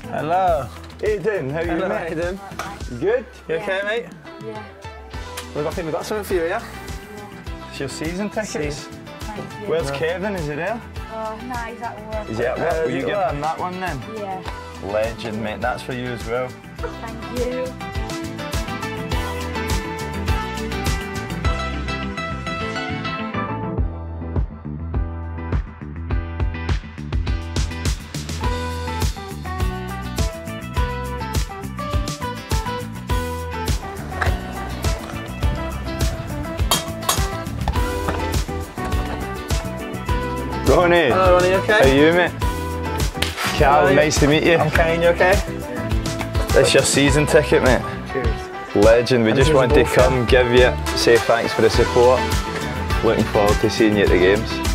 Hello. How you doing? How are you, Hello, mate? how you doing? You good? You okay, mate? Yeah. We've got something for you, yeah? It's your season tickets. Thank you. Where's Kevin? Is he there? Oh, no, he's at work. Is he at work? Will you give him that one then? Yeah. Legend, mate. That's for you as well. Thank you. Ronnie. Hello, Ronnie, you okay? How are you, mate? Kal, nice to meet you. I'm Kane, you okay? It's your season ticket, mate. Cheers. Legend. We And just this is wanted to both, yeah? come give you, say thanks for the support. Looking forward to seeing you at the games.